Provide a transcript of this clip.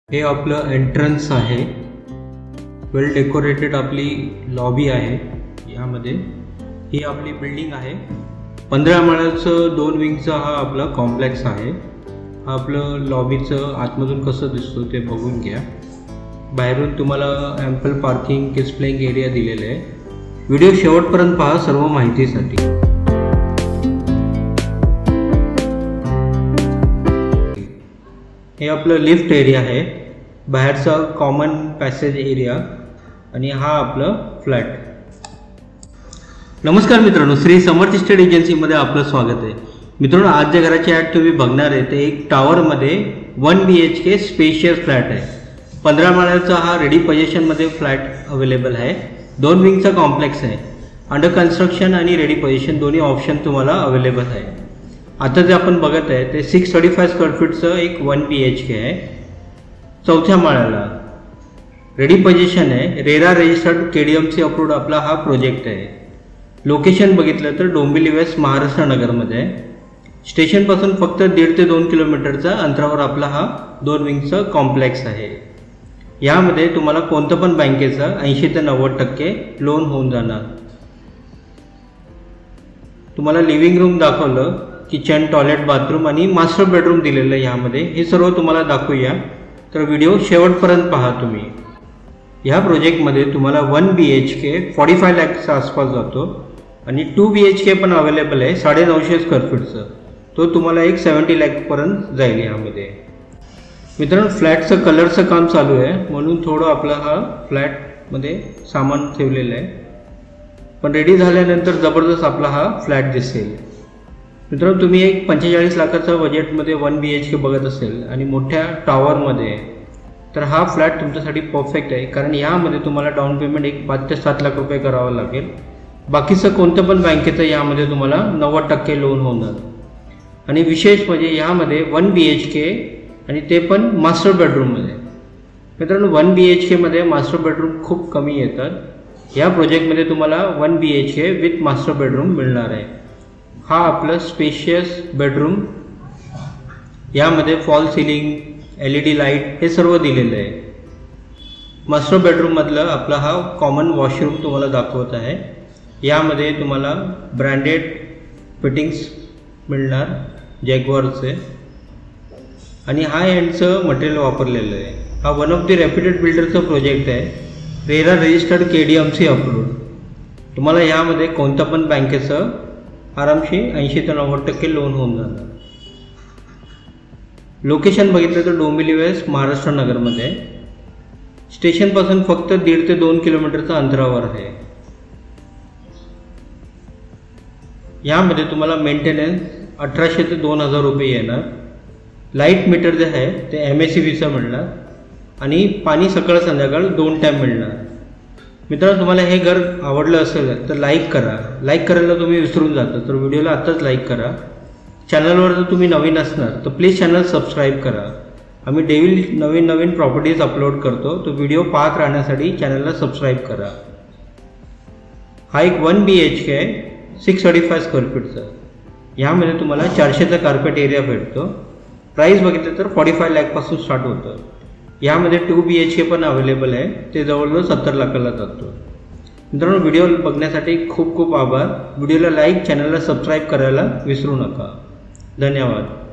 हे आपलं एंट्रन्स आहे, वेल डेकोरेटेड आपली लॉबी आहे। यामध्ये ही आपली बिल्डिंग आहे। 15 माळ्याचं 2 विंगचा हा आपला कॉम्प्लेक्स आहे। हा आपलं लॉबीचं आतमधून कसं दिसतो ते बघून घ्या। बाहेरून तुम्हाला ample parking kids playing area दिलेला आहे। व्हिडिओ शेवटपर्यंत पहा सर्व माहितीसाठी। हे आपलं लिफ्ट एरिया आहे, बाहेरचा कॉमन पॅसेज एरिया आणि हा आपलं फ्लॅट। नमस्कार मित्रांनो, श्री समर्थ इस्टेट एजन्सीमध्ये आपलं स्वागत आहे। मित्रांनो, आज ज्या घराची ॲड तुम्ही बघणार आहे ते एक टावरमध्ये 1 BHK स्पेशियस फ्लॅट आहे। 15 माळ्याचा हा रेडी पोझिशनमध्ये फ्लॅट अवेलेबल आहे। 2 विंगचा कॉम्प्लेक्स आहे। अंडर कन्स्ट्रक्शन आणि रेडी पोझिशन दोन्ही ऑप्शन तुम्हाला अवेलेबल आहे। आता जे आपण बघत आहे ते 635 स्क्वेअर फीटचं एक 1 BHK आहे। 4थ्या माळ्याला रेडी पोझिशन आहे। रेरा रजिस्टर्ड KDMC अप्रूव्ड आपला हा प्रोजेक्ट आहे। लोकेशन बघितलं तर डोंबिवली वेस्ट महाराष्ट्र नगरमध्ये आहे। स्टेशनपासून फक्त 1.5 ते 2 किलोमीटरच्या अंतरावर आपला हा 2 विंगचा कॉम्प्लेक्स आहे। यामध्ये तुम्हाला कोणतं पण बँकेचं 80 ते 90% लोन होऊन जाणार। तुम्हाला लिव्हिंग रूम दाखवलं, किचन, टॉयलेट, बाथरूम आणि मास्टर बेडरूम दिलेलं आहे। यामध्ये हे सर्व तुम्हाला दाखवूया, तर व्हिडिओ शेवटपर्यंत पहा तुम्ही। ह्या प्रोजेक्टमध्ये तुम्हाला 1 BHK 45 लाखच्या आसपास जातो आणि 2 BHK पण अवेलेबल आहे 950 स्क्वेअर फीटचं, तो तुम्हाला एक 70 लाखपर्यंत जाईल। यामध्ये मित्रांनो फ्लॅटचं कलरचं काम चालू आहे, म्हणून थोडं आपला हा फ्लॅटमध्ये सामान ठेवलेलं आहे, पण रेडी झाल्यानंतर जबरदस्त आपला हा फ्लॅट दिसेल। मित्रांनो, तुम्ही एक 45 लाखाचा बजेटमध्ये 1 BHK बघत असेल आणि मोठ्या टॉवरमध्ये, तर हा फ्लॅट तुमच्यासाठी परफेक्ट आहे। कारण यामध्ये तुम्हाला डाऊन पेमेंट एक 5 ते 7 लाख रुपये करावं लागेल। बाकीचं कोणतं पण बँकेचं यामध्ये तुम्हाला 90% लोन होणार। आणि विशेष म्हणजे यामध्ये 1 BHK आणि ते पण मास्टर बेडरूममध्ये। मित्रांनो, 1 BHK मध्ये मास्टर बेडरूम खूप कमी येतात। या प्रोजेक्टमध्ये तुम्हाला 1 BHK विथ मास्टर बेडरूम मिळणार आहे। हा आपलं स्पेशियस बेडरूम, यामध्ये फॉल सिलिंग, LED लाईट हे सर्व दिलेलं आहे। मास्टर बेडरूम मधलं आपला हा कॉमन वॉशरूम तुम्हाला दाखवत आहे। यामध्ये तुम्हाला ब्रँडेड फिटिंग्स मिळणार जॅग्वारचे आणि हाय एंडचं मटेरियल वापरलेलं आहे। हा वन ऑफ द रेप्युटेड बिल्डरचा प्रोजेक्ट आहे, रेरा रजिस्टर्ड KDMC अप्रूव्ड। तुम्हाला यामध्ये कोणत्या पण बँकेचं आरामशी 80 ते 90% लोन होऊन जाणार। लोकेशन बघितलं तर डोंबिवली वेस्ट महाराष्ट्र नगरमध्ये, स्टेशनपासून फक्त 1.5 ते 2 किलोमीटरच्या अंतरावर आहे। यामध्ये तुम्हाला मेंटेनन्स 1800 ते 2000 रुपये येणार। लाईट मीटर जे आहे ते MACBचं मिळणार आणि पाणी सकाळ संध्याकाळ 2 टाईम मिळणार। मित्रांनो, तुम्हाला हे घर आवडलं असेल तर लाईक करा। लाईक करायला तुम्ही विसरून जाता, तर व्हिडिओला आत्ताच लाईक करा। चॅनलवर जर तुम्ही नवीन असणार तर प्लीज चॅनल सबस्क्राईब करा। आम्ही डेली नवीन प्रॉपर्टीज अपलोड करतो, तो व्हिडिओ पाहत राहण्यासाठी चॅनलला सबस्क्राईब करा। हा एक 1 BHK आहे 635 स्क्वेअर फीटचा। यामध्ये तुम्हाला 400चा कार्पेट एरिया भेटतो। प्राईस बघितलं तर 45 लाखपासून स्टार्ट होतं। यामध्ये 2 BHK पण अवेलेबल आहे, ते जवळजवळ 70 लाखाला जातो। मित्रांनो, व्हिडिओ बघण्यासाठी खूप खूप आभार। व्हिडिओला लाईक, चॅनलला सबस्क्राईब करायला विसरू नका। धन्यवाद।